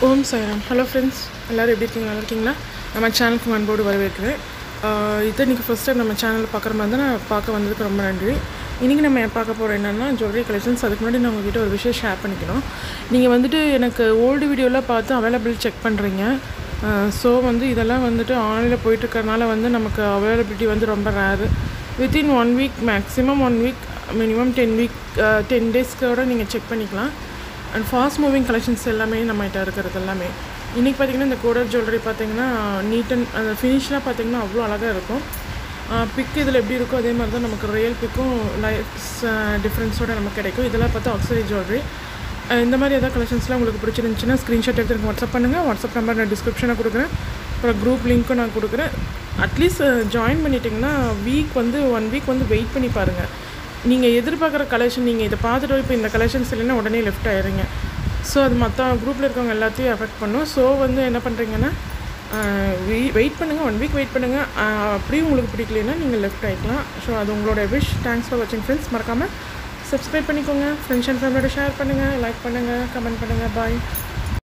ஓம் Sairam. Hello friends, எல்லோரும் எப்படி இருக்கீங்க? நல்லா இருக்கீங்களா? நம்ம சேனலுக்கு அன்போடு வரவேற்கிறேன். இதை நீங்கள் ஃபஸ்ட் டைம் நம்ம சேனலில் பார்க்குற மாதிரி தான் நான் பார்க்க வந்ததுக்கு ரொம்ப நன்றி. இன்றைக்கி நம்ம பார்க்க போகிறோம் என்னென்னா ஜுவல்லரி கலெக்ஷன்ஸ். அதுக்கு முன்னாடி நான் உங்கள்கிட்ட ஒரு விஷயம் ஷேர் பண்ணிக்கணும். நீங்கள் வந்துட்டு எனக்கு ஓல்டு வீடியோலாம் பார்த்து அவைலபிள் செக் பண்ணுறீங்க. ஸோ இதெல்லாம் ஆன்லைனில் போயிட்டுருக்கறனால நமக்கு அவைலபிலிட்டி ரொம்ப rare. Within 1 week, maximum 1 week, minimum 10 டேஸ்க்கோட நீங்கள் செக் பண்ணிக்கலாம். அண்ட் ஃபாஸ்ட் மூவிங் கலெக்ஷன்ஸ் எல்லாமே நம்மகிட்ட இருக்கிறது எல்லாமே. இன்றைக்கி பார்த்திங்கன்னா இந்த கோடர் ஜுவல்லரி பார்த்திங்கன்னா நீட் அண்ட் அந்த ஃபினிஷ்லாம் பார்த்திங்கன்னா அவ்வளோ அழகாக இருக்கும். பிக் இதில் எப்படி இருக்கோ அதே மாதிரி தான் நமக்கு ரியல் பிக்கும் லைட்ஸ் டிஃப்ரென்ஸோடு நமக்கு கிடைக்கும். இதெல்லாம் பார்த்தா ஆக்சரி ஜுவல்லரி. இந்த மாதிரி எதாவது கலெக்ஷன்ஸ்லாம் உங்களுக்கு பிடிச்சிருந்துச்சுன்னா ஸ்க்ரீன்ஷாட் எடுத்து எனக்கு வாட்ஸ்அப் பண்ணுங்கள். வாட்ஸ்அப் நம்பர் நான் டிஸ்கிரிப்ஷனில் கொடுக்குறேன். அப்புறம் குரூப் லிங்க்கும் நான் கொடுக்குறேன். அட்லீஸ்ட் ஜாயின் பண்ணிட்டிங்கன்னா வீக் 1 வீக் வெயிட் பண்ணி பாருங்கள். நீங்கள் எதிர்பார்க்குற கலெக்ஷன் நீங்கள் இதை பார்த்துட்டு இப்போ இந்த கலெக்ஷன்ஸ் இல்லைன்னா உடனே லெஃப்ட் ஆயிடுறீங்க. ஸோ அது மற்ற குரூப்பில் இருக்கவங்க எல்லாத்தையும் அஃபெக்ட் பண்ணும். ஸோ என்ன பண்ணுறீங்கன்னா வெயிட் பண்ணுங்கள், 1 வீக் வெயிட் பண்ணுங்கள். அப்படியும் உங்களுக்கு பிடிக்கலைன்னா நீங்கள் லெஃப்ட் ஆகிக்கலாம். ஸோ அது உங்களோட விஷ். தேங்க்ஸ் ஃபார் வாட்சிங் ஃப்ரெண்ட்ஸ். மறக்காமல் சப்ஸ்கிரைப் பண்ணிக்கோங்க. ஃப்ரெண்ட்ஸ் அண்ட் ஃபேமிலியோட ஷேர் பண்ணுங்கள், லைக் பண்ணுங்கள், கமெண்ட் பண்ணுங்கள். பாய்.